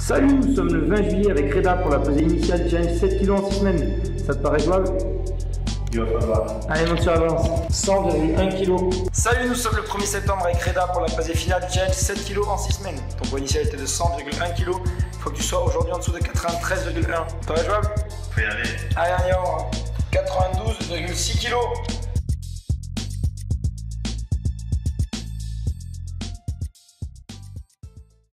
Salut, nous sommes le 20 juillet avec Reda pour la pesée initiale challenge 7 kg en 6 semaines. Ça te paraît jouable? Il va falloir. Allez, monte sur avance. 100,1 kg. Salut, nous sommes le 1er septembre avec Reda pour la pesée finale challenge 7 kg en 6 semaines. Ton poids initial était de 100,1 kg. Il faut que tu sois aujourd'hui en dessous de 93,1. T'aurais jouable? Faut y aller. Allez, on y va. 92,6 kg.